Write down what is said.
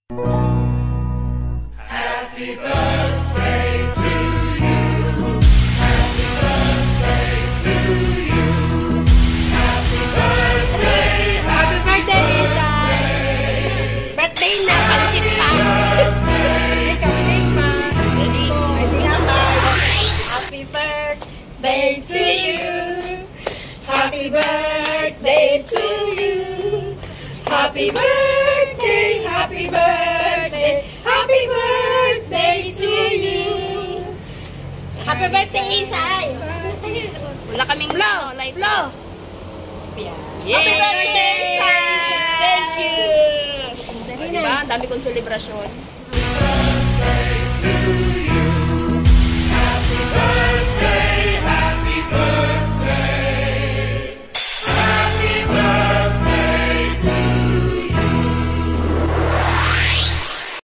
Happy birthday to you. Happy birthday to you. Happy birthday. Happy birthday, Esay! Birthday na, palisit pa! Birthday pa! Pwede na ba? Happy birthday to you! Happy birthday to you! Happy birthday! Happy birthday! Happy birthday to you! Happy birthday, Esay! Wala kaming blow! Blow! Happy birthday, Esay! Thank you! Diba? Ang dami kong selebrasyon. Happy birthday to you. Happy birthday, happy birthday.